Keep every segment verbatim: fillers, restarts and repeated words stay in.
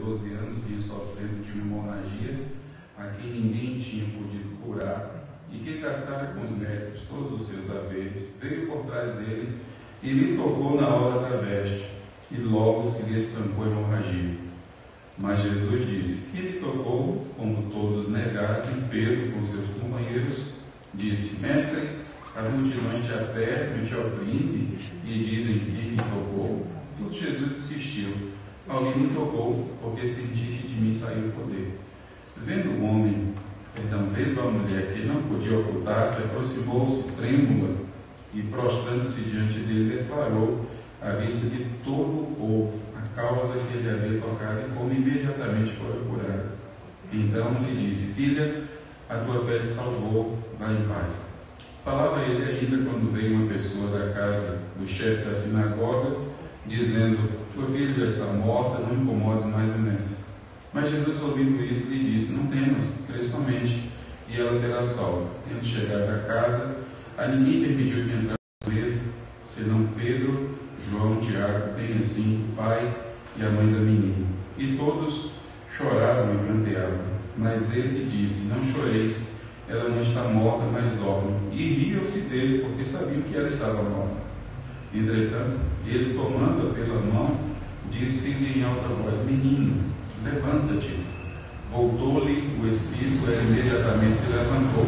doze anos, vinha sofrendo de uma hemorragia a quem ninguém tinha podido curar, e que gastara com os médicos todos os seus haveres, veio por trás dele e lhe tocou na orla da veste, e logo se lhe estancou a hemorragia. Mas Jesus disse: que lhe tocou? Como todos negassem, Pedro, com seus companheiros, disse: Mestre, as multidões te apertam e te oprimem e dizem que me tocou. Tudo Jesus insistiu: alguém me tocou, porque senti que de mim saiu o poder. Vendo o homem, perdão, vendo a mulher que não podia ocultar-se, aproximou-se trêmula e, prostrando-se diante dele, declarou à vista de todo o povo a causa que ele havia tocado, e como imediatamente foi curado. Então lhe disse: filha, a tua fé te salvou, vá em paz. Falava ele ainda quando veio uma pessoa da casa do chefe da sinagoga, dizendo: tua filha já está morta, não incomodes mais o mestre. Mas Jesus, ouvindo isso, lhe disse: não temas, crê somente, e ela será salva. Tendo chegado à casa, a ninguém permitiu que entrasse com ele, senão Pedro, João, Tiago, bem assim o pai e a mãe da menina. E todos choravam e pranteavam. Mas ele lhe disse: não choreis, ela não está morta, mas dorme. E riam-se dele, porque sabiam que ela estava morta. Entretanto, ele, tomando-a pela mão, disse-lhe em alta voz: menino, levanta-te. Voltou-lhe o espírito, ela imediatamente se levantou.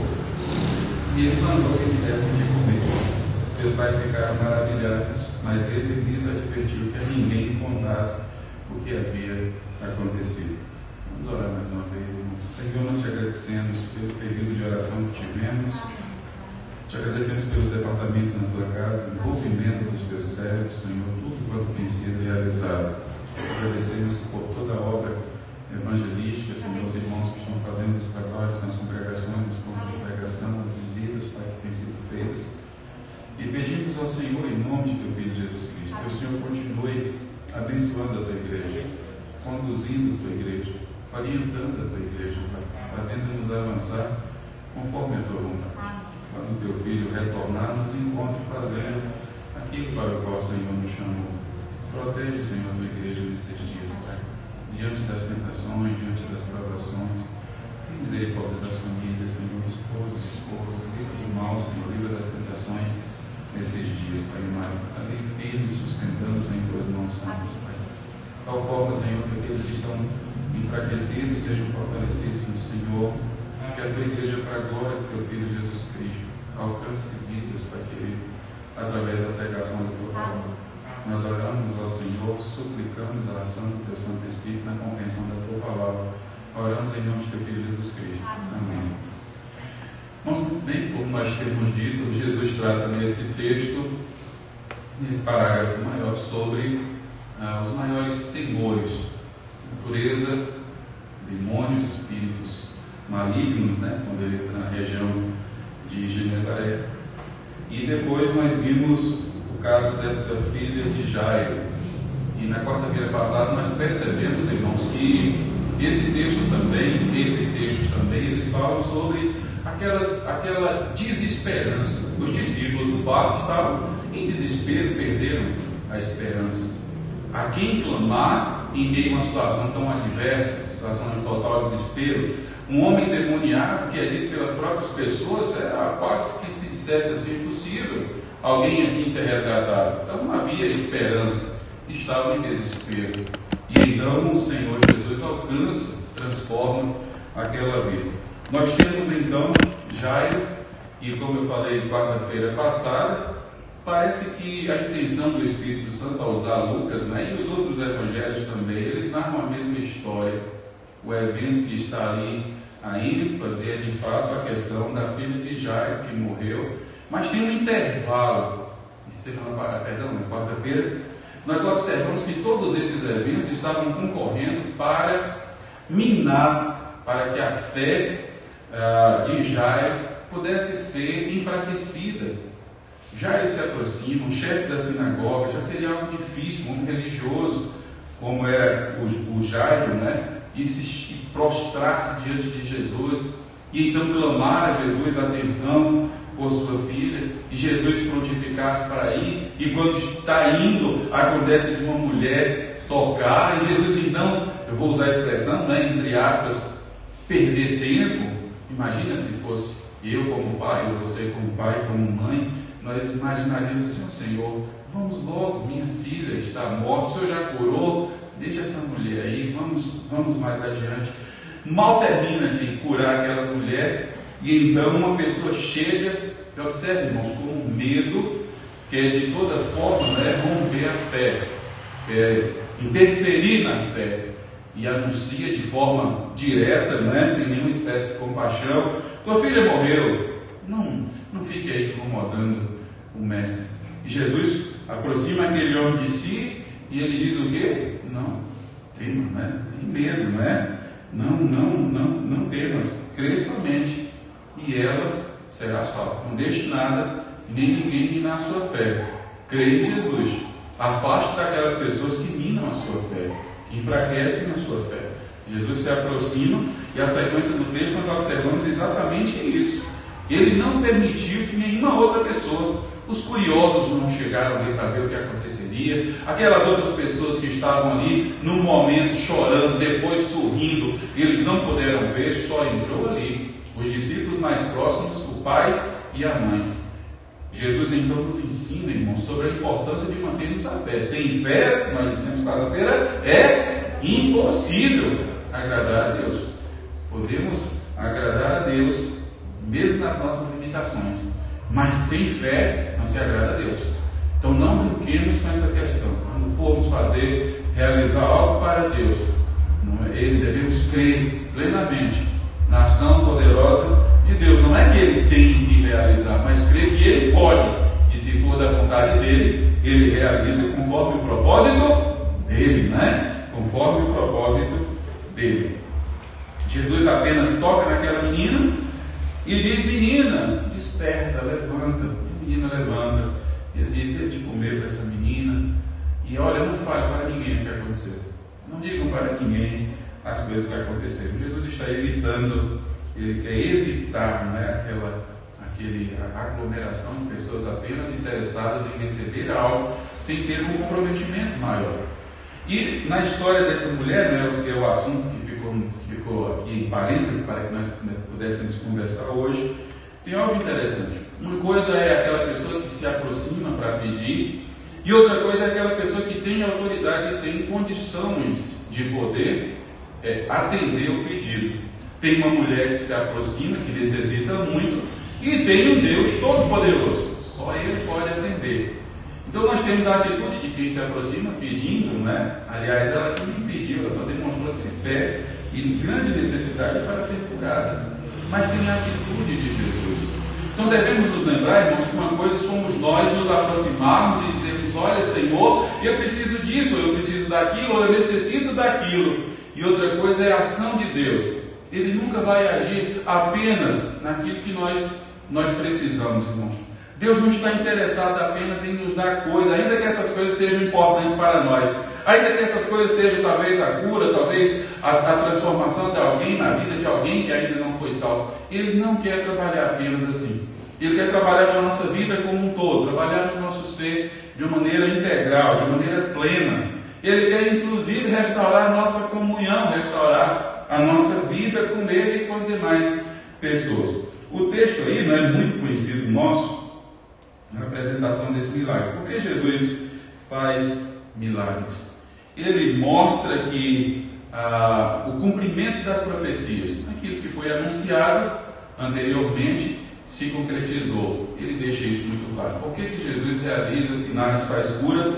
E ele mandou que lhe dessem de comer. Seus pais ficaram maravilhados, mas ele lhes advertiu que a ninguém contasse o que havia acontecido. Vamos orar mais uma vez, irmãos. Senhor, nós te agradecemos pelo período de oração que tivemos. Te agradecemos pelos departamentos na tua casa, o envolvimento dos teus servos, Senhor, tudo quanto tem sido realizado. Agradecemos por toda a obra evangelística, Senhor, os irmãos que estão fazendo os trabalhos nas congregações, nos pontos de pregação, as visitas, Pai, que têm sido feitas. E pedimos ao Senhor, em nome de teu Filho Jesus Cristo, que o Senhor continue abençoando a tua igreja, conduzindo a tua igreja, orientando a tua igreja, fazendo-nos avançar conforme a tua vontade. Quando o teu Filho retornar, nos encontre fazendo aquilo para o qual o Senhor nos chamou. Protege, Senhor, a tua igreja nesses dias, Pai. Diante das tentações, diante das provações, tem misericórdia das famílias, Senhor, esposos, esposas, livra do mal, Senhor, livra das tentações nesses dias, Pai amado. Ali firmes, sustentando-os em tuas mãos santas, Pai. De tal forma, Senhor, que aqueles que estão enfraquecidos sejam fortalecidos no Senhor, que a tua igreja, para a glória do teu Filho Jesus Cristo, alcance vidas, Pai querido, através da pregação da tua palavra. Nós oramos ao Senhor, suplicamos a ação do teu Santo Espírito na compreensão da tua palavra. Oramos em nome de teu Filho Jesus Cristo. Amém. Mas, muito bem, como nós temos dito, Jesus trata nesse texto, nesse parágrafo maior, sobre ah, os maiores temores, natureza, demônios, espíritos malignos, né, quando ele entra na região de Genezaré. E depois nós vimos o caso dessa filha de Jairo. E na quarta-feira passada nós percebemos, irmãos, que esse texto também, esses textos também, eles falam sobre aquelas, aquela desesperança. Os discípulos do barco estavam em desespero, perderam a esperança. A quem clamar em meio a uma situação tão adversa, situação de total desespero? Um homem endemoniado, que é dito pelas próprias pessoas, era quase que se dissesse assim, impossível alguém assim ser resgatado. Então não havia esperança, estava em desespero. E então o Senhor Jesus alcança, transforma aquela vida. Nós temos então Jairo, e como eu falei quarta-feira passada, parece que a intenção do Espírito Santo ao usar Lucas, né, e os outros evangelhos também, eles narram a mesma história. O evento que está ali, a ênfase é de fato a questão da filha de Jairo que morreu, mas tem um intervalo. Semana, perdão, na quarta-feira, nós observamos que todos esses eventos estavam concorrendo para minar, para que a fé uh, de Jairo pudesse ser enfraquecida. Jairo se aproxima, o chefe da sinagoga, já seria algo difícil, muito religioso, como era o, o Jairo, né? E se prostrar-se diante de Jesus, e então clamar a Jesus atenção por sua filha, e Jesus prontificar-se para ir, e quando está indo, acontece de uma mulher tocar, e Jesus então, eu vou usar a expressão, né, entre aspas, perder tempo. Imagina se fosse eu como pai, ou você como pai, como mãe, nós imaginaríamos assim: oh, Senhor, vamos logo, minha filha está morta, o Senhor já curou, deixa essa mulher aí, vamos, vamos mais adiante. Mal termina de curar aquela mulher, e então uma pessoa chega, e observe, irmãos, com um medo, que é de toda forma, né, romper a fé, é, interferir na fé, e anuncia de forma direta, né, sem nenhuma espécie de compaixão: tua filha morreu, não, não fique aí incomodando o mestre. E Jesus aproxima aquele homem de si, e ele diz o quê? Não tema, né? Tem medo, não é? Não, não, não, não temas, crê somente, e ela será salva. Não deixe nada, nem ninguém minar a sua fé. Crê em Jesus. Afaste daquelas pessoas que minam a sua fé, que enfraquecem a sua fé. Jesus se aproxima, e a sequência do texto nós observamos exatamente isso. Ele não permitiu que nenhuma outra pessoa, os curiosos não chegaram ali para ver o que aconteceria, aquelas outras pessoas que estavam ali num momento chorando, depois sorrindo, eles não puderam ver, só entrou ali os discípulos mais próximos, o pai e a mãe. Jesus então nos ensina, irmãos, sobre a importância de mantermos a fé. Sem fé, nós dissemos quarta-feira, é impossível agradar a Deus. Podemos agradar a Deus mesmo nas nossas limitações, mas sem fé não se agrada a Deus. Então não brinquemos com essa questão. Quando formos fazer, realizar algo para Deus, não é, ele devemos crer plenamente na ação poderosa de Deus. Não é que ele tem que realizar, mas crer que ele pode, e se for da vontade dele, ele realiza conforme o propósito dele, né? Conforme o propósito dele. Jesus apenas toca naquela menina e diz: menina, desperta, levanta. A menina levanta. Ele diz: dê de comer para essa menina. E olha, não fale para ninguém o que aconteceu. Não digam para ninguém as coisas que aconteceram. Jesus está evitando, ele quer evitar, né, aquela aquele, aglomeração de pessoas apenas interessadas em receber algo, sem ter um comprometimento maior. E na história dessa mulher, né, que é o assunto que ficou, ficou aqui em parênteses para que nós pudéssemos conversar hoje, tem algo interessante. Uma coisa é aquela pessoa que se aproxima para pedir, e outra coisa é aquela pessoa que tem autoridade, que tem condições de poder é, atender o pedido. Tem uma mulher que se aproxima, que necessita muito, e tem um Deus todo-poderoso, só Ele pode atender. Então nós temos a atitude de quem se aproxima pedindo, né? Aliás, ela não pediu, ela só demonstrou ter fé e grande necessidade para ser curada, mas tem a atitude de Jesus. Então devemos nos lembrar, irmãos, que uma coisa somos nós nos aproximarmos e dizermos: olha, Senhor, eu preciso disso, eu preciso daquilo, ou eu necessito daquilo. E outra coisa é a ação de Deus. Ele nunca vai agir apenas naquilo que nós, nós precisamos, irmãos. Deus não está interessado apenas em nos dar coisas, ainda que essas coisas sejam importantes para nós, ainda que essas coisas sejam talvez a cura, talvez a, a transformação de alguém, na vida de alguém que ainda não foi salvo. Ele não quer trabalhar apenas assim. Ele quer trabalhar na nossa vida como um todo, trabalhar no nosso ser de uma maneira integral, de uma maneira plena. Ele quer inclusive restaurar a nossa comunhão, restaurar a nossa vida com Ele e com as demais pessoas. O texto aí não é muito conhecido nosso, na apresentação desse milagre. Por que Jesus faz milagres? Ele mostra que ah, o cumprimento das profecias, aquilo que foi anunciado anteriormente, se concretizou. Ele deixa isso muito claro. Por que que Jesus realiza sinais, faz curas,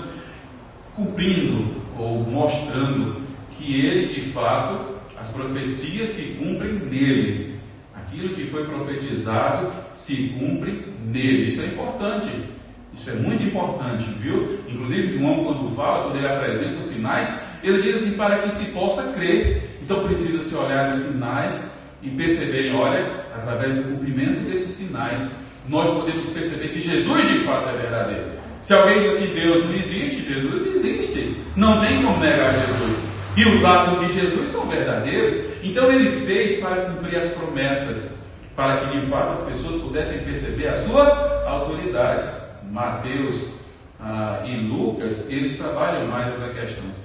cumprindo ou mostrando que Ele, de fato, as profecias se cumprem nele. Aquilo que foi profetizado se cumpre nele. Isso é importante. Isso é muito importante, viu? Inclusive, João, quando fala, quando ele apresenta os sinais, ele diz assim: para que se possa crer. Então precisa se olhar os sinais e perceberem, olha, através do cumprimento desses sinais, nós podemos perceber que Jesus de fato é verdadeiro. Se alguém diz assim: Deus não existe, Jesus existe. Não tem como negar Jesus. E os atos de Jesus são verdadeiros. Então ele fez para cumprir as promessas, para que de fato as pessoas pudessem perceber a sua autoridade. Mateus ah, e Lucas, eles trabalham mais essa questão.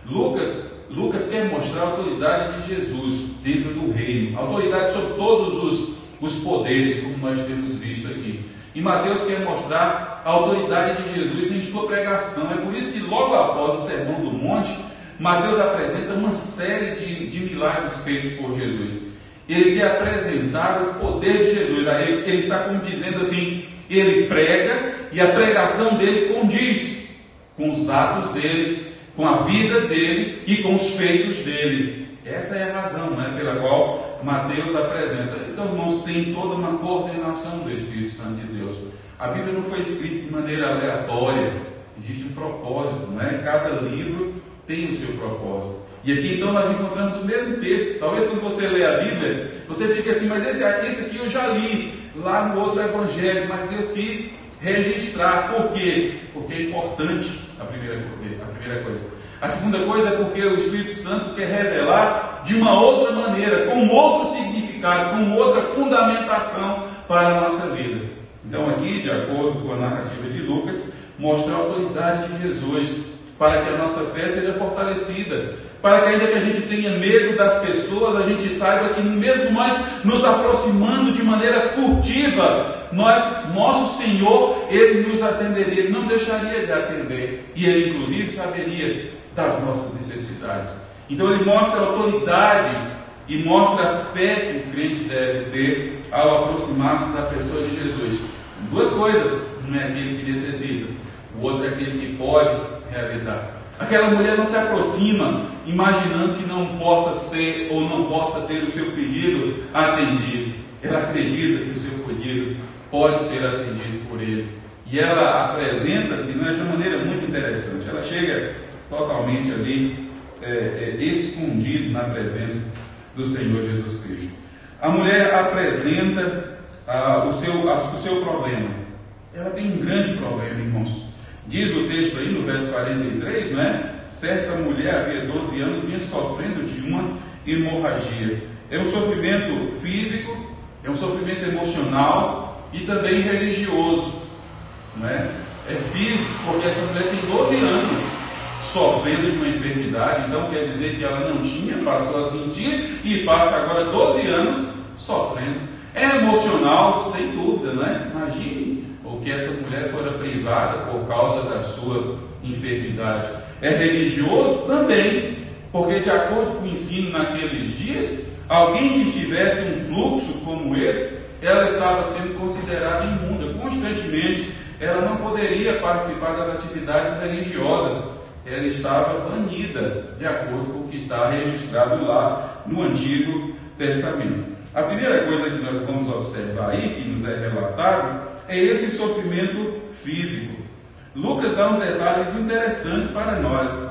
Lucas, Lucas quer mostrar a autoridade de Jesus dentro do reino, autoridade sobre todos os, os poderes, como nós temos visto aqui. E Mateus quer mostrar a autoridade de Jesus em sua pregação. É por isso que logo após o Sermão do Monte, Mateus apresenta uma série de, de milagres feitos por Jesus. Ele quer apresentar o poder de Jesus. Ele, ele está como dizendo assim, ele prega e a pregação dele condiz com os atos dele, com a vida dele e com os feitos dele. Essa é a razão, né, pela qual Mateus apresenta. Então, irmãos, tem toda uma coordenação do Espírito Santo de Deus. A Bíblia não foi escrita de maneira aleatória, existe um propósito, né? Cada livro tem o seu propósito. E aqui então nós encontramos o mesmo texto. Talvez quando você lê a Bíblia, você fique assim, mas esse, esse aqui eu já li lá no outro evangelho, mas Deus quis registrar. Por quê? Porque é importante a primeira, a primeira coisa. A segunda coisa é porque o Espírito Santo quer revelar de uma outra maneira, com outro significado, com outra fundamentação para a nossa vida. Então aqui, de acordo com a narrativa de Lucas, mostra a autoridade de Jesus, para que a nossa fé seja fortalecida, para que ainda que a gente tenha medo das pessoas, a gente saiba que mesmo nós nos aproximando de maneira furtiva, nós, nosso Senhor, Ele nos atenderia, Ele não deixaria de atender, e Ele inclusive saberia das nossas necessidades. Então Ele mostra a autoridade e mostra a fé que o crente deve ter ao aproximar-se da pessoa de Jesus. Duas coisas, um é aquele que necessita, o outro é aquele que pode realizar. Aquela mulher não se aproxima imaginando que não possa ser ou não possa ter o seu pedido atendido. Ela acredita que o seu pedido pode ser atendido por Ele. E ela apresenta-se, né, de uma maneira muito interessante. Ela chega totalmente ali, é, é, escondido na presença do Senhor Jesus Cristo. A mulher apresenta ah, o, seu, a, o seu problema. Ela tem um grande problema, irmãos. Diz o texto aí no verso quarenta e três, não é? Certa mulher havia doze anos, vinha sofrendo de uma hemorragia. É um sofrimento físico, é um sofrimento emocional e também religioso, não é? É físico, porque essa mulher tem doze anos sofrendo de uma enfermidade, então quer dizer que ela não tinha, passou a sentir e passa agora doze anos sofrendo. É emocional, sem dúvida, não é? Imagine o que essa mulher fora privada por causa da sua enfermidade. É religioso também, porque de acordo com o ensino naqueles dias, alguém que estivesse em um fluxo como esse, ela estava sendo considerada imunda. Constantemente, ela não poderia participar das atividades religiosas. Ela estava banida, de acordo com o que está registrado lá no Antigo Testamento. A primeira coisa que nós vamos observar aí, que nos é relatado, é esse sofrimento físico. Lucas dá uns detalhes interessantes para nós.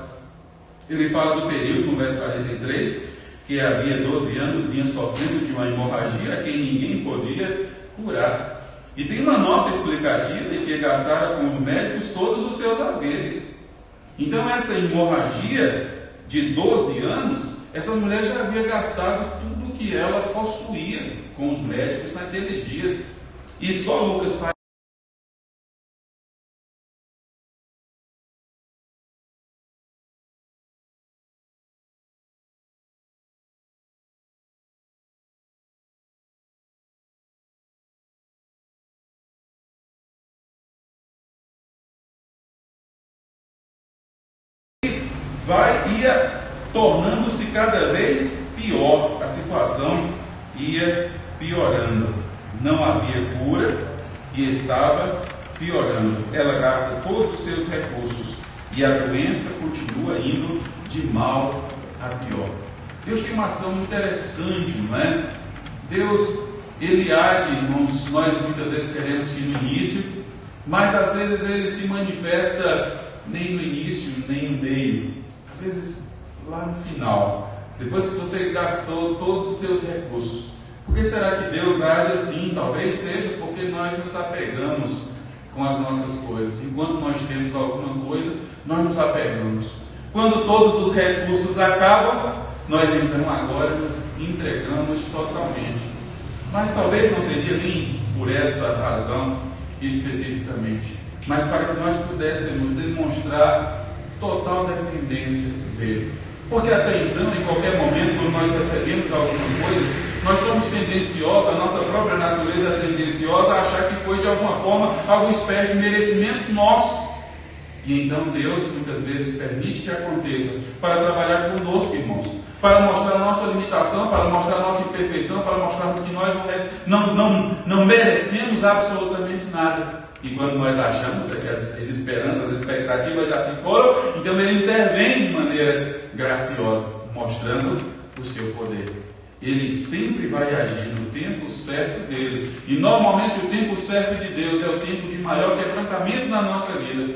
Ele fala do período, no verso quarenta e três, que havia doze anos, vinha sofrendo de uma hemorragia a quem ninguém podia curar. E tem uma nota explicativa de que gastara com os médicos todos os seus haveres. Então essa hemorragia de doze anos, essa mulher já havia gastado tudo o que ela possuía com os médicos naqueles dias. E só Lucas faz vai ia tornando-se cada vez pior, a situação ia piorando, não havia cura e estava piorando. Ela gasta todos os seus recursos e a doença continua indo de mal a pior. Deus tem uma ação interessante, não é? Deus, Ele age, irmãos, nós muitas vezes queremos que no início, mas às vezes Ele se manifesta nem no início, nem no meio. Às vezes lá no final, depois que você gastou todos os seus recursos. Por que será que Deus age assim? Talvez seja porque nós nos apegamos com as nossas coisas. Enquanto nós temos alguma coisa, nós nos apegamos. Quando todos os recursos acabam, nós então agora nos entregamos totalmente. Mas talvez não seria nem por essa razão especificamente, mas para que nós pudéssemos demonstrar total dependência dele. Porque até então, em qualquer momento, quando nós recebemos alguma coisa, nós somos tendenciosos, a nossa própria natureza é tendenciosa a achar que foi de alguma forma alguma espécie de merecimento nosso. E então Deus muitas vezes permite que aconteça para trabalhar conosco, irmãos, para mostrar a nossa limitação, para mostrar a nossa imperfeição, para mostrarmos que nós não, não, não merecemos absolutamente nada. E quando nós achamos que as, as esperanças, as expectativas já se foram, então Ele intervém de maneira graciosa, mostrando o seu poder. Ele sempre vai agir no tempo certo dele. E normalmente o tempo certo de Deus é o tempo de maior quebrantamento na nossa vida.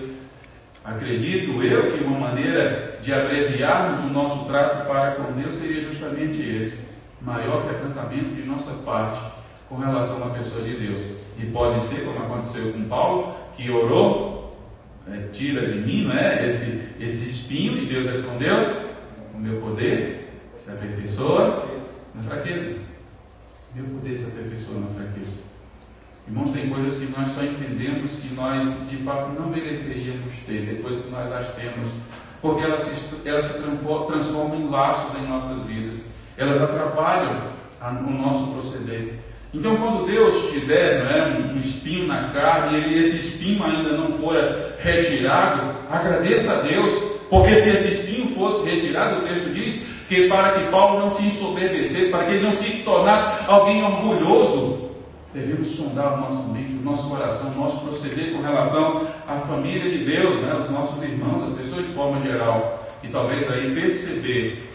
Acredito eu que uma maneira de abreviarmos o nosso trato para com Deus seria justamente esse: maior quebrantamento de nossa parte com relação à pessoa de Deus. E pode ser, como aconteceu com Paulo, que orou, é, tira de mim, não é, esse, esse espinho, e Deus respondeu: o meu poder se aperfeiçoa na fraqueza. Meu poder se aperfeiçoa na fraqueza. Irmãos, tem coisas que nós só entendemos que nós de fato não mereceríamos ter depois que nós as temos, porque elas se, elas se transformam em laços em nossas vidas, elas atrapalham a, o nosso proceder. Então, quando Deus te der, não é, um espinho na carne e esse espinho ainda não for retirado, agradeça a Deus, porque se esse espinho fosse retirado, o texto diz que para que Paulo não se ensoberbecesse, para que ele não se tornasse alguém orgulhoso, devemos sondar a nossa mente, o nosso coração, o nosso proceder com relação à família de Deus, né? Os nossos irmãos, as pessoas de forma geral, e talvez aí perceber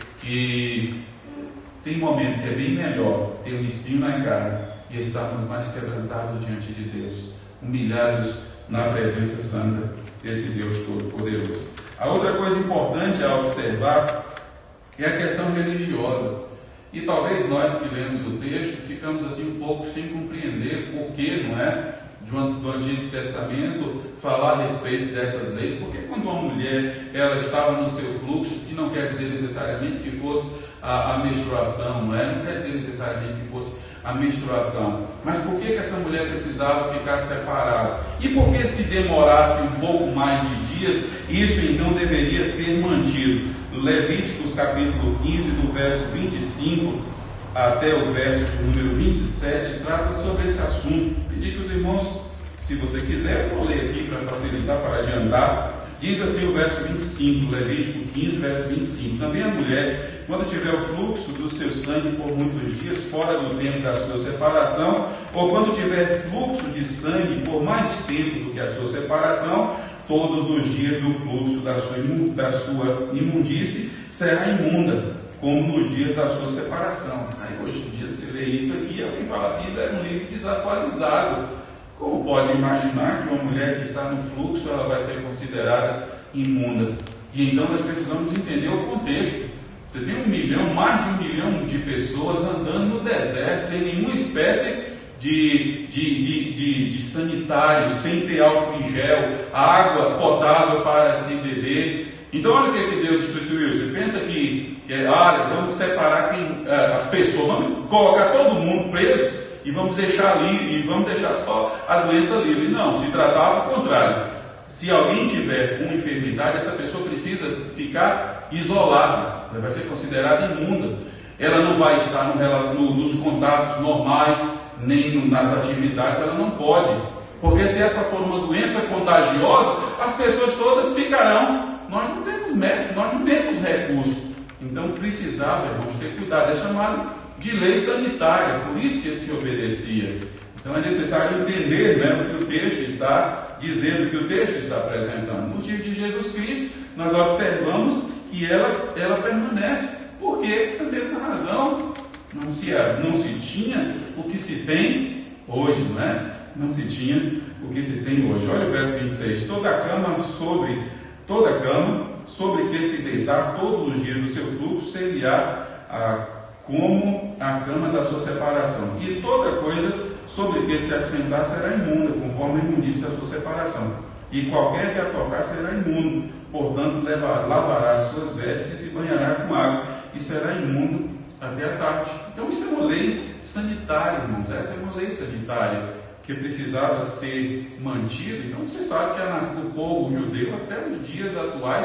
que tem um momento que é bem melhor ter um espinho na carne e estarmos mais quebrantados diante de Deus, humilhados na presença santa desse Deus Todo-Poderoso. A outra coisa importante a observar é a questão religiosa. E talvez nós que lemos o texto ficamos assim um pouco sem compreender por que, não é, do Antigo Testamento falar a respeito dessas leis. Porque quando uma mulher ela estava no seu fluxo, que não quer dizer necessariamente que fosse a, a menstruação, não é? Não quer dizer necessariamente que fosse a menstruação. Mas por que, que essa mulher precisava ficar separada? E por que se demorasse um pouco mais de dias, isso então deveria ser mantido? Levíticos capítulo quinze, do verso vinte e cinco até o verso número vinte e sete, trata sobre esse assunto. Pedi que os irmãos, se você quiser, eu vou ler aqui para facilitar, para adiantar. Diz assim o verso vinte e cinco, Levítico quinze, verso vinte e cinco: também a mulher, quando tiver o fluxo do seu sangue por muitos dias, fora do tempo da sua separação, ou quando tiver fluxo de sangue por mais tempo do que a sua separação, todos os dias do fluxo da sua, da sua imundície será imunda, como nos dias da sua separação. Aí hoje em dia você lê isso aqui, alguém fala que a Bíblia é um livro desatualizado. Como pode imaginar que uma mulher que está no fluxo ela vai ser considerada imunda? E então nós precisamos entender o contexto. Você tem um milhão, mais de um milhão de pessoas andando no deserto, sem nenhuma espécie De, de, de, de, de sanitário, sem ter álcool em gel, água potável para se beber. Então olha o que, que Deus instituiu. Você pensa que, que ah, vamos separar quem, ah, as pessoas, vamos colocar todo mundo preso e vamos deixar livre, e vamos deixar só a doença livre. Não, se tratava do contrário. Se alguém tiver uma enfermidade, essa pessoa precisa ficar isolada, ela vai ser considerada imunda. Ela não vai estar no, no, nos contatos normais, nem nas atividades, ela não pode, porque se essa for uma doença contagiosa, as pessoas todas ficarão. Nós não temos médico, nós não temos recurso. Então precisava, irmãos, ter cuidado. É chamado de lei sanitária, por isso que se obedecia. Então é necessário entender, né, o que o texto está dizendo, o que o texto está apresentando. No dia de Jesus Cristo, nós observamos que ela, ela permanece, porque a mesma razão. Não se, não se tinha o que se tem hoje, não é? Não se tinha o que se tem hoje. Olha o verso vinte e seis: toda a cama sobre, toda a cama sobre que se deitar todos os dias do seu fluxo seria a, como a cama da sua separação. E toda coisa sobre que se assentar será imunda, conforme a imundície da sua separação. E qualquer que a tocar será imundo, portanto levar, lavará as suas vestes e se banhará com água, e será imundo até a tarde. Então isso é uma lei sanitária, irmãos. Essa é uma lei sanitária que precisava ser mantida. Então você sabe que o povo judeu até os dias atuais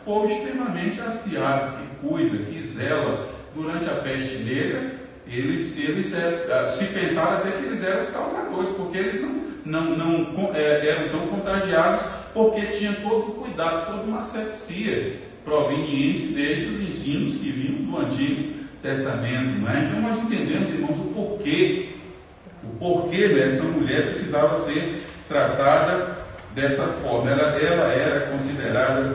povo extremamente aciado, que cuida, que zela. Durante a peste negra, eles, eles é, se pensaram até que eles eram os causadores, porque eles não, não, não é, eram tão contagiados, porque tinha todo o cuidado, toda uma asepsia proveniente desde os ensinos que vinham do Antigo Testamento. Não é? Então nós entendemos, irmãos, o porquê, o porquê dessa mulher precisava ser tratada dessa forma. Ela, ela era considerada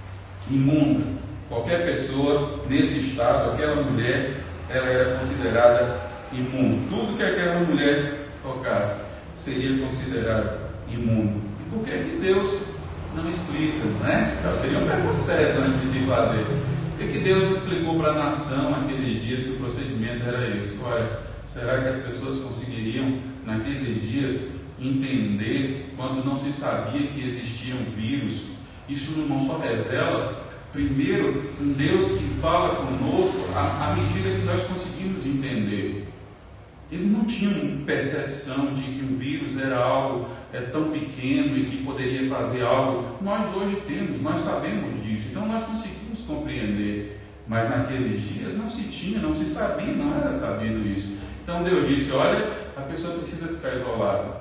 imunda. Qualquer pessoa nesse estado, aquela mulher, ela era considerada imunda. Tudo que aquela mulher tocasse seria considerado imundo. E por que que Deus não explica, não é? Então, seria uma pergunta interessante de se fazer. Por que que Deus não explicou para a nação naqueles dias que o procedimento era esse? Olha, será que as pessoas conseguiriam naqueles dias entender quando não se sabia que existiam vírus? Isso não só revela, primeiro, um Deus que fala conosco à, à medida que nós conseguimos entender. Ele não tinha uma percepção de que um vírus era algo é, tão pequeno e que poderia fazer algo. Nós hoje temos, nós sabemos disso, então nós conseguimos compreender. Mas naqueles dias não se tinha, não se sabia, não era sabido isso. Então Deus disse, olha, a pessoa precisa ficar isolada.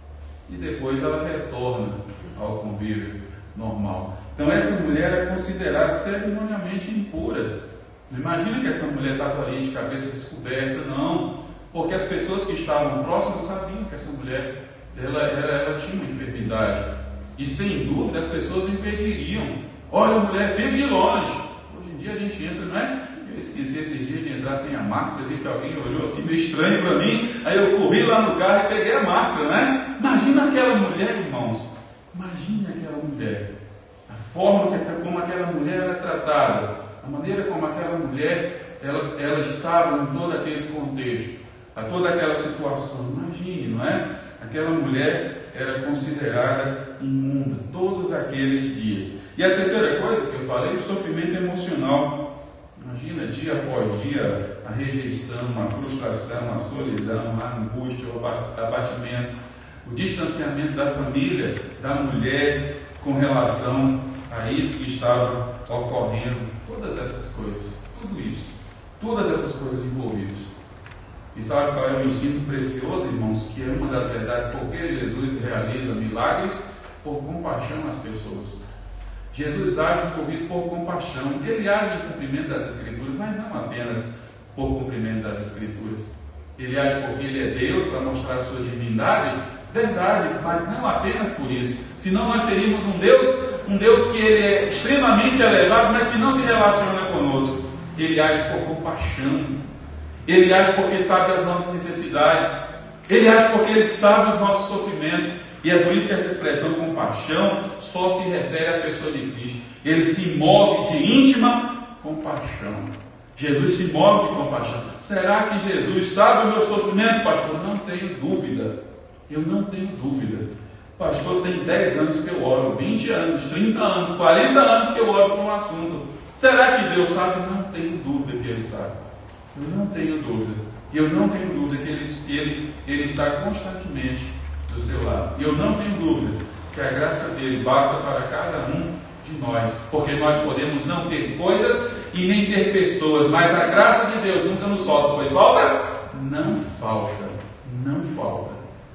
E depois ela retorna ao convívio normal. Então essa mulher é considerada cerimonialmente impura. Não imagina que essa mulher estava ali de cabeça descoberta, não. Porque as pessoas que estavam próximas sabiam que essa mulher ela, ela, ela tinha uma enfermidade. E sem dúvida as pessoas impediriam. Olha, a mulher veio de longe. Hoje em dia a gente entra, não é? Eu esqueci esse dia de entrar sem a máscara, vi que alguém olhou assim meio estranho para mim. Aí eu corri lá no carro e peguei a máscara, não é? Imagina aquela mulher, irmãos. Imagina aquela mulher. A forma que, como aquela mulher era tratada. A maneira como aquela mulher ela, ela estava em todo aquele contexto. A toda aquela situação, imagine, não é? Aquela mulher era considerada imunda todos aqueles dias. E a terceira coisa que eu falei, o sofrimento emocional. Imagina, dia após dia, a rejeição, a frustração, a solidão, a angústia, o abatimento, o distanciamento da família, da mulher com relação a isso que estava ocorrendo. Todas essas coisas, tudo isso, todas essas coisas envolvidas. E sabe qual é o ensino precioso, irmãos? Que é uma das verdades, porque Jesus realiza milagres por compaixão às pessoas. Jesus age movido por compaixão. Ele age em cumprimento das Escrituras, mas não apenas por cumprimento das Escrituras. Ele age porque Ele é Deus para mostrar a sua divindade, verdade, mas não apenas por isso. Senão nós teríamos um Deus, um Deus que Ele é extremamente elevado, mas que não se relaciona conosco. Ele age por compaixão. Ele age porque sabe as nossas necessidades. Ele age porque Ele sabe os nossos sofrimentos. E é por isso que essa expressão compaixão só se refere à pessoa de Cristo. Ele se move de íntima compaixão. Jesus se move de compaixão. Será que Jesus sabe o meu sofrimento, pastor? Não tenho dúvida. Eu não tenho dúvida. Pastor, tem dez anos que eu oro, vinte anos, trinta anos, quarenta anos que eu oro por um assunto. Será que Deus sabe? Não tenho dúvida que Ele sabe. Eu não tenho dúvida. E eu não tenho dúvida que ele, ele, ele está constantemente do seu lado. E eu não tenho dúvida que a graça dele basta para cada um de nós. Porque nós podemos não ter coisas e nem ter pessoas, mas a graça de Deus nunca nos falta. Pois falta? Não falta. Não falta.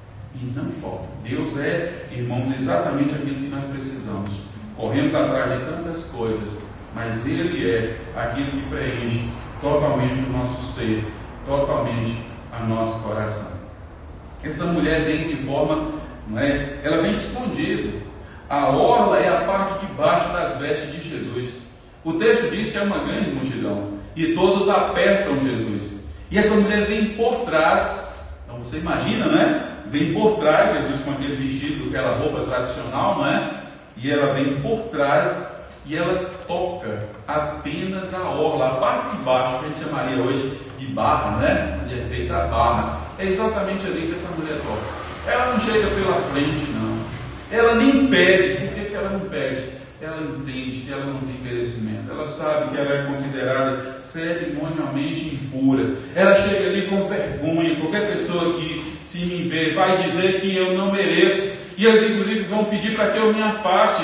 E não falta. Deus é, irmãos, exatamente aquilo que nós precisamos. Corremos atrás de tantas coisas, mas Ele é aquilo que preenche totalmente o nosso ser, totalmente o nosso coração. Essa mulher vem de forma, não é? Ela vem escondida. A orla é a parte de baixo das vestes de Jesus. O texto diz que é uma grande multidão e todos apertam Jesus. E essa mulher vem por trás. Então você imagina, né? Vem por trás, Jesus com aquele vestido, aquela roupa tradicional, não é? E ela vem por trás. E ela toca apenas a orla, a parte de baixo, que a gente chamaria hoje de barra, né? Onde é feita a barra. É exatamente ali que essa mulher toca. Ela não chega pela frente, não. Ela nem pede. Por que que ela não pede? Ela entende que ela não tem merecimento. Ela sabe que ela é considerada cerimonialmente impura. Ela chega ali com vergonha. Qualquer pessoa que se me vê vai dizer que eu não mereço. E eles inclusive vão pedir para que eu me afaste.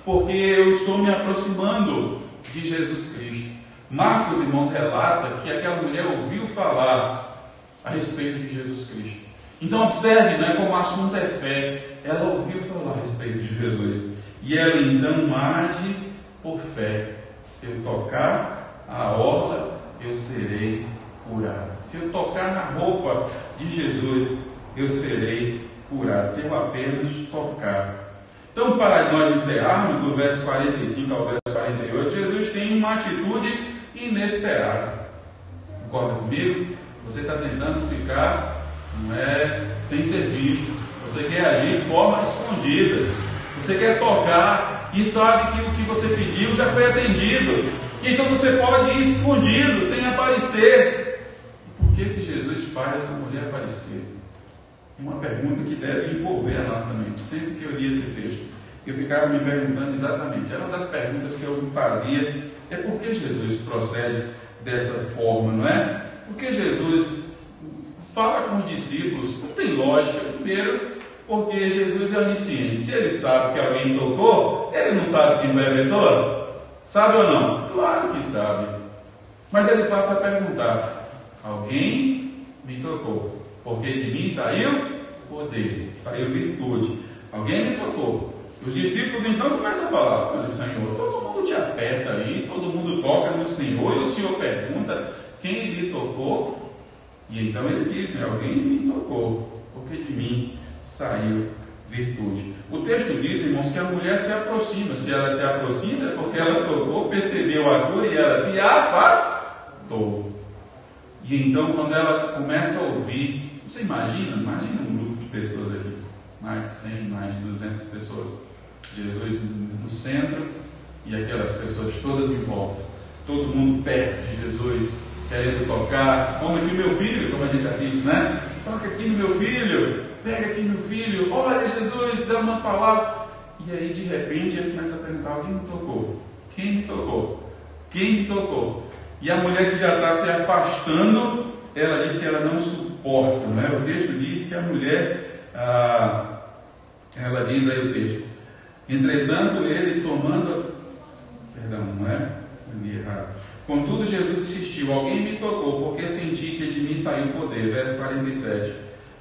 porque eu estou me aproximando de Jesus Cristo. Marcos, irmãos, relata que aquela mulher ouviu falar a respeito de Jesus Cristo. Então observe, né, como o assunto é fé. Ela ouviu falar a respeito de Jesus. E ela então age por fé. Se eu tocar a orla, eu serei curado. Se eu tocar na roupa de Jesus, eu serei curado. Se eu apenas tocar. Então, para nós encerrarmos, do verso quarenta e cinco ao verso quarenta e oito, Jesus tem uma atitude inesperada. Concorda comigo? Você está tentando ficar, não é, sem ser visto. Você quer agir de forma escondida. Você quer tocar e sabe que o que você pediu já foi atendido. Então você pode ir escondido, sem aparecer. E por que que Jesus faz essa mulher aparecer? Uma pergunta que deve envolver a nossa mente. Sempre que eu li esse texto, eu ficava me perguntando exatamente. Era uma das perguntas que eu me fazia. É por que Jesus procede dessa forma, não é? Porque Jesus fala com os discípulos. Não tem lógica. Primeiro, porque Jesus é onisciente. Se ele sabe que alguém tocou, ele não sabe quem foi a pessoa? Sabe ou não? Claro que sabe. Mas ele passa a perguntar: alguém me tocou? Porque de mim saiu poder, saiu virtude. Alguém me tocou. Os discípulos então começam a falar: olha, Senhor, todo mundo te aperta aí, todo mundo toca no Senhor, e o Senhor pergunta quem lhe tocou. E então ele diz, né, alguém me tocou, porque de mim saiu virtude. O texto diz, irmãos, que a mulher se aproxima. Se ela se aproxima é porque ela tocou, percebeu a cura e ela se afastou. E então quando ela começa a ouvir, você imagina, imagina um grupo de pessoas aqui, mais de cem, mais de duzentas pessoas, Jesus no centro e aquelas pessoas todas em volta, todo mundo perto de Jesus, querendo tocar. Como aqui meu filho, como a gente assiste, né? Toca aqui no meu filho, pega aqui meu filho, olha Jesus, dá uma palavra. E aí de repente ele começa a perguntar: alguém me tocou? Quem me tocou? Quem me tocou? E a mulher que já está se afastando, ela diz que ela não suporta, né? O texto diz que a mulher, ah, ela diz aí o texto: entretanto ele tomando, perdão, não é? Eu li errado. Contudo Jesus insistiu: alguém me tocou, porque senti que de mim saiu poder. Verso quarenta e sete.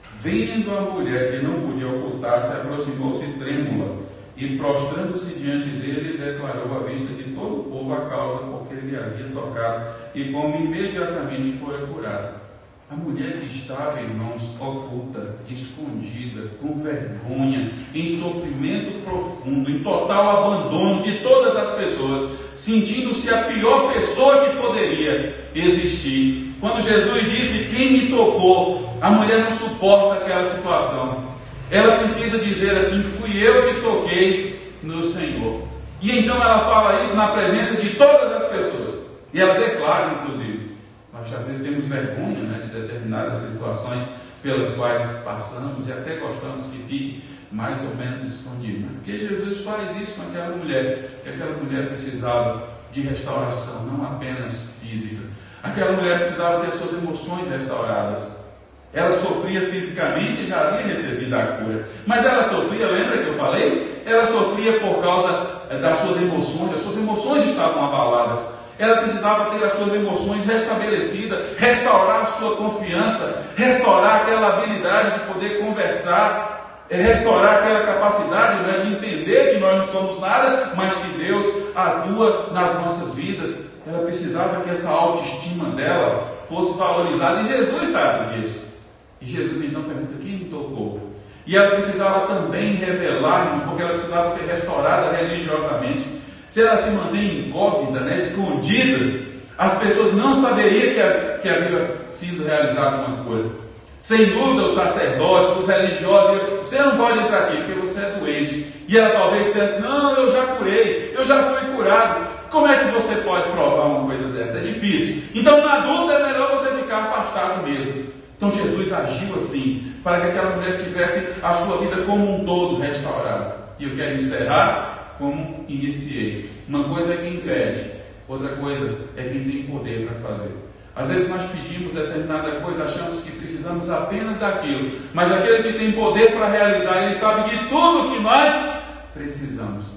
Vendo a mulher que não podia ocultar-se, aproximou-se trêmula e, prostrando-se diante dele, declarou à vista de todo o povo a causa porque ele havia tocado e como imediatamente fora curado. A mulher que estava, irmãos, oculta, escondida, com vergonha, em sofrimento profundo, em total abandono de todas as pessoas, sentindo-se a pior pessoa que poderia existir. Quando Jesus disse: quem me tocou, a mulher não suporta aquela situação. Ela precisa dizer assim: fui eu que toquei no Senhor. E então ela fala isso na presença de todas as pessoas. E ela declara, inclusive. Nós às vezes temos vergonha, né, de determinadas situações pelas quais passamos e até gostamos que fique mais ou menos escondido. Porque Jesus faz isso com aquela mulher, que aquela mulher precisava de restauração, não apenas física. Aquela mulher precisava ter suas emoções restauradas. Ela sofria fisicamente e já havia recebido a cura. Mas ela sofria, lembra que eu falei? Ela sofria por causa das suas emoções. As suas emoções estavam abaladas. Ela precisava ter as suas emoções restabelecidas, restaurar a sua confiança, restaurar aquela habilidade de poder conversar, restaurar aquela capacidade, né, de entender que nós não somos nada, mas que Deus atua nas nossas vidas. Ela precisava que essa autoestima dela fosse valorizada, e Jesus sabe disso. E Jesus então pergunta: quem me tocou? E ela precisava também revelar, porque ela precisava ser restaurada religiosamente. Se ela se mantém incógnita, né, escondida, as pessoas não saberiam que, a, que havia sido realizada uma cura. Sem dúvida, os sacerdotes, os religiosos: você não pode entrar aqui porque você é doente. E ela talvez dissesse: não, eu já curei, eu já fui curado. Como é que você pode provar uma coisa dessa? É difícil. Então, na dúvida, é melhor você ficar afastado mesmo. Então, Jesus agiu assim, para que aquela mulher tivesse a sua vida como um todo restaurada. E eu quero encerrar como iniciei. Uma coisa é quem impede, outra coisa é quem tem poder para fazer. Às vezes nós pedimos determinada coisa, achamos que precisamos apenas daquilo, mas aquele que tem poder para realizar, ele sabe de tudo que nós precisamos, e ele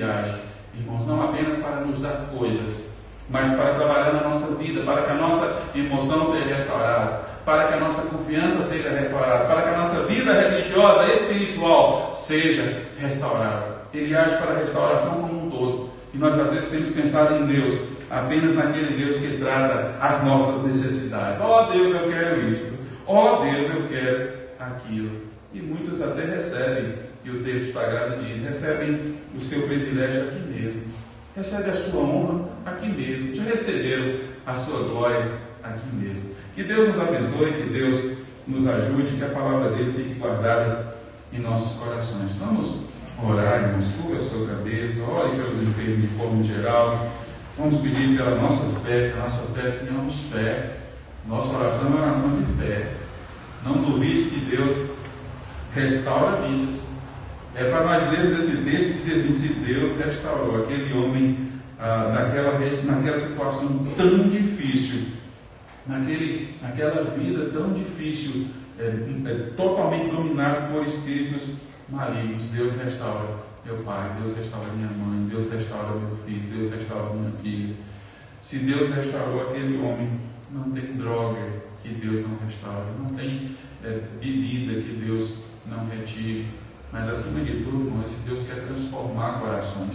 Ele age, irmãos, não apenas para nos dar coisas, mas para trabalhar na nossa vida, para que a nossa emoção seja restaurada, para que a nossa confiança seja restaurada, para que a nossa vida religiosa, espiritual seja restaurada. Ele age para a restauração como um todo. E nós às vezes temos pensado em Deus apenas naquele Deus que trata as nossas necessidades. Ó oh, Deus, eu quero isso. Ó oh, Deus, eu quero aquilo. E muitos até recebem, e o texto sagrado diz, recebem o seu privilégio aqui mesmo. Recebe a sua honra aqui mesmo. Já receberam a sua glória aqui mesmo. Que Deus nos abençoe, que Deus nos ajude, que a palavra dele fique guardada em nossos corações. Vamos orar, irmãos, curva a sua cabeça, ore pelos enfermos de forma geral. Vamos pedir pela nossa fé, que a nossa fé tenhamos fé. Nossa oração é uma oração de fé. Não duvide que Deus restaura vidas. É para nós lermos esse texto que diz assim: se Deus restaurou aquele homem ah, naquela, naquela situação tão difícil, naquele, naquela vida tão difícil, é, é, totalmente dominado por espíritos malignos, Deus restaura meu pai, Deus restaura minha mãe, Deus restaura meu filho, Deus restaura minha filha. Se Deus restaurou aquele homem, não tem droga que Deus não restaure, não tem é, bebida que Deus não retire. Mas acima de tudo, irmãos, Deus quer transformar corações.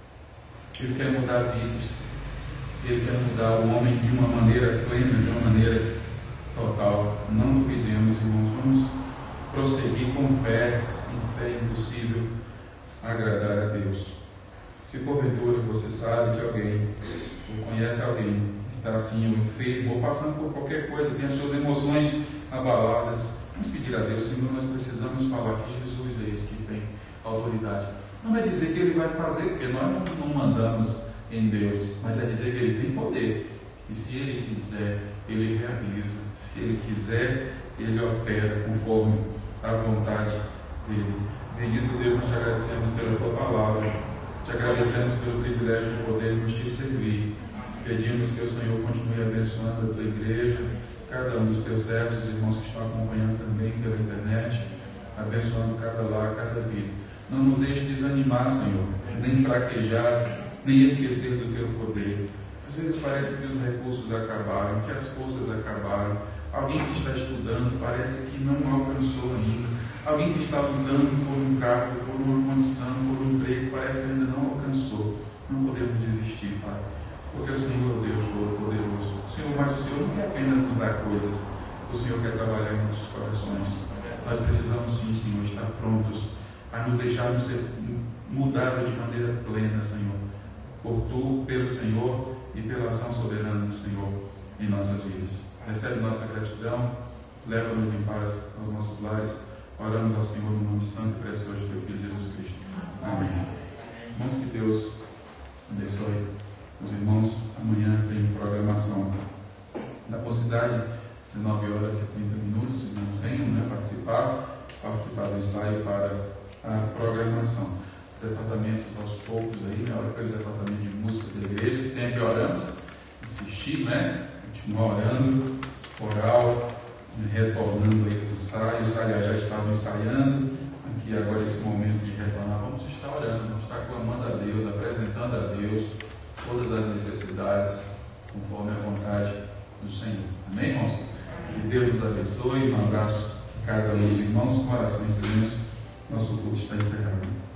Ele quer mudar vidas. Ele quer mudar o homem de uma maneira plena, de uma maneira total. Não duvidemos, irmãos. Vamos prosseguir com fé. Em fé é impossível agradar a Deus. Se porventura você sabe de alguém, ou conhece alguém que está assim, ou enfermo, ou passando por qualquer coisa, tem as suas emoções abaladas, vamos pedir a Deus: Senhor, nós precisamos falar que Jesus é esse que tem autoridade. Não é dizer que Ele vai fazer, porque nós não, não mandamos em Deus, mas é dizer que Ele tem poder. E se Ele quiser, Ele realiza. Se Ele quiser, Ele opera conforme a vontade dEle. Bendito Deus, nós te agradecemos pela Tua palavra. Te agradecemos pelo privilégio de podermos te servir. Pedimos que o Senhor continue abençoando a Tua igreja, cada um dos Teus servos e irmãos que estão acompanhando também pela internet, abençoando cada lar, cada vida. Não nos deixe desanimar, Senhor, nem fraquejar, nem esquecer do Teu poder. Às vezes parece que os recursos acabaram, que as forças acabaram. Alguém que está estudando parece que não alcançou ainda. Alguém que está lutando por um cargo, por uma condição, por um emprego, parece que ainda não alcançou. Não podemos desistir, Pai, porque o Senhor é Deus Todo-Poderoso. Senhor, mas o Senhor não quer apenas nos dar coisas, o Senhor quer trabalhar em nossos corações. Nós precisamos sim, Senhor, estar prontos a nos deixarmos ser mudados de maneira plena, Senhor, por Tu, pelo Senhor e pela ação soberana do Senhor em nossas vidas. Recebe nossa gratidão, leva-nos em paz aos nossos lares. Oramos ao Senhor no nome santo e precioso de Teu Filho Jesus Cristo. Amém. Irmãos, que Deus abençoe os irmãos. Amanhã tem programação da Mocidade, dezenove horas e trinta minutos. Os irmãos venham, né, participar, participar do ensaio para a programação. Os departamentos aos poucos aí, né, ora pelo departamento de música da igreja, sempre oramos, insistir, né, continuar orando, oral, retornando aí os ensaios. Aliás, já estavam ensaiando, aqui agora esse momento de retornar, vamos estar orando, vamos estar clamando a Deus, apresentando a Deus todas as necessidades, conforme a vontade do Senhor. Amém, irmãos? Que Deus nos abençoe. Um abraço a cada um dos irmãos, com oração em silêncio. Nosso culto está encerrado.